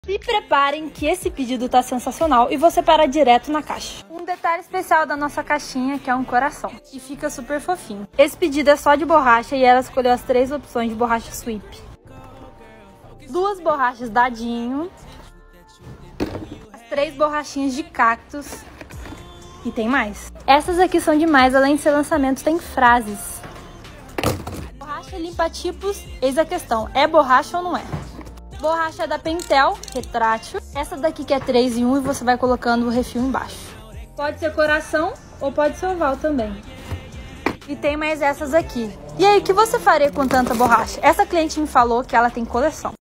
Se preparem que esse pedido tá sensacional e vou separar direto na caixa. Um detalhe especial da nossa caixinha que é um coração e fica super fofinho. Esse pedido é só de borracha e ela escolheu as 3 opções de borracha Sweep. 2 borrachas dadinho, as 3 borrachinhas de cactus e tem mais. Essas aqui são demais, além de ser lançamento tem frases. Borracha limpa tipos, eis a questão, é borracha ou não é? Borracha da Pentel, retrátil. Essa daqui que é 3 em 1 e você vai colocando o refil embaixo. Pode ser coração ou pode ser oval também. E tem mais essas aqui. E aí, o que você faria com tanta borracha? Essa cliente me falou que ela tem coleção.